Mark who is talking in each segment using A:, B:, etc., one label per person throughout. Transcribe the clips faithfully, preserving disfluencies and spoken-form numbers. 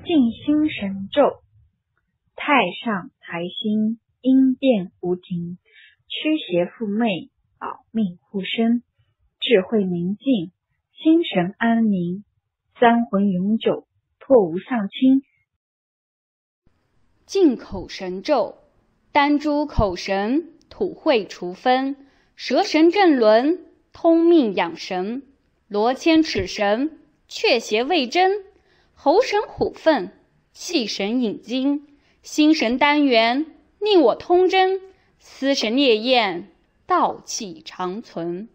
A: 静心神咒。太上台心，因变无停，驱邪附媚，保命护身，智慧宁静，心神安宁，三魂永久，破无丧亲。
B: 净口神咒。丹珠口神，吐秽除分，舌神正轮，通命养神，罗千齿神，却邪卫真，喉神虎奋，气神引经，心神单元，令我通真，思神烈焰，道气长存。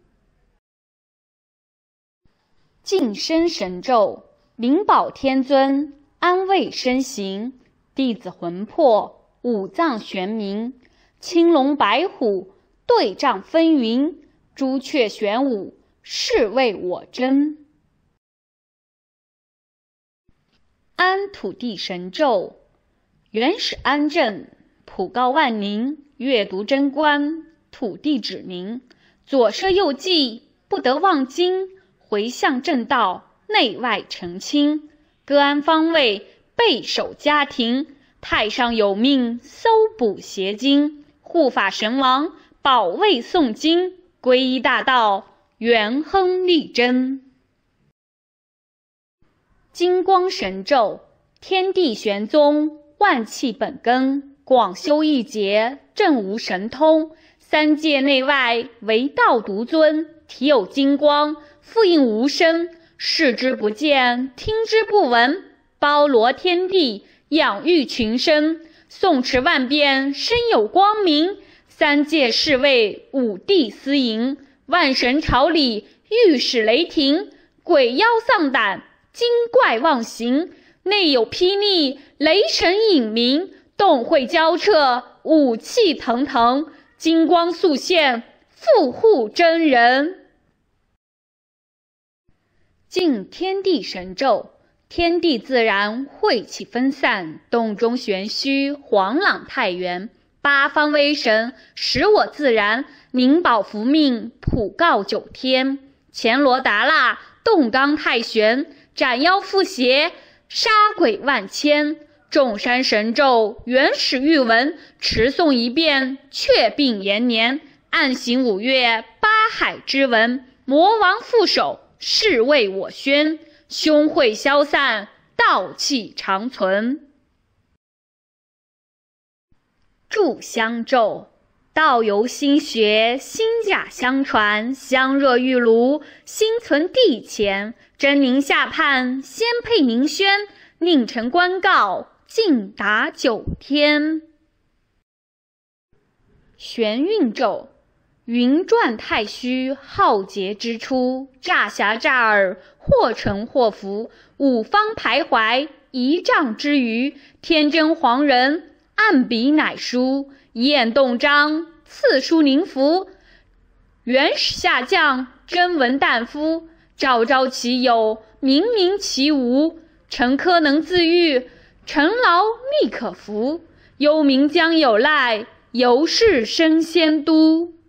B: 净身神咒。灵宝天尊，安慰身形，弟子魂魄，五脏玄明，青龙白虎，对仗纷纭，朱雀玄武，是为我真。安土地神咒。原始安镇，普告万灵，阅读真观，土地指明，左摄右记，不得忘经，回向正道，内外澄清，各安方位，备守家庭，太上有命，搜捕邪经，护法神王，保卫诵经，皈依大道，元亨利贞。金光神咒。天地玄宗，万气本根，广修一劫，正无神通，三界内外，唯道独尊，体有金光，复应无声，视之不见，听之不闻，包罗天地，养育群生，诵持万遍，身有光明，三界侍卫，五帝司营，万神朝礼，御史雷霆，鬼妖丧胆，精怪妄行，内有霹雳，雷神隐明，动会交彻，武气腾腾，金光速现，复护真人。净天地神咒。天地自然，晦气分散，洞中玄虚，黄朗太元，八方威神，使我自然，灵宝福命，普告九天，乾罗达腊，洞罡太玄，斩妖伏邪，杀鬼万千，众山神咒，原始玉文，持诵一遍，却并延年，暗行五岳，八海之文，魔王副手，是为我宣，凶秽消散，道气长存。炷香咒。道由心学，心甲相传，香热玉炉，心存地前，真灵下判，先配明宣，宁臣官告，尽达九天。玄韵咒。云转太虚，浩劫之初，乍霞乍耳，或沉或浮，五方徘徊，一丈之余，天真黄人，按笔乃书，眼动张，次书灵符，原始下降，真文旦夫，朝朝其有，明明其无，沉疴能自愈，沉劳立可服，幽冥将有赖，由是生仙都。